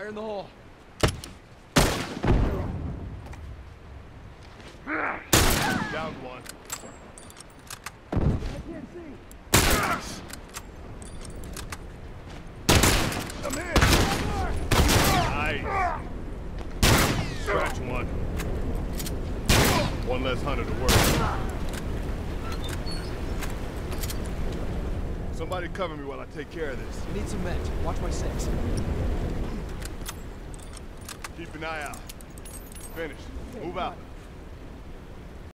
Fire in the hole. Down one. I can't see. I'm in. Nice. Scratch one. One less hunter to work. Somebody cover me while I take care of this. I need some vent. Watch my six. Keep an eye out. Finished. Move out.